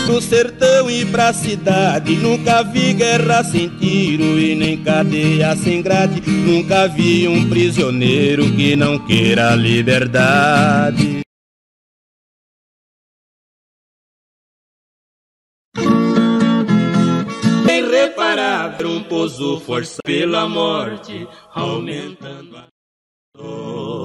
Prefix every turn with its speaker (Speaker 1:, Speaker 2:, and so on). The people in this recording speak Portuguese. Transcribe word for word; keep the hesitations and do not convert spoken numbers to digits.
Speaker 1: Pro sertão e pra cidade, nunca vi guerra sem tiro e nem cadeia sem grade. Nunca vi um prisioneiro que não queira liberdade. Bem reparável, um pouso força pela morte, aumentando a dor.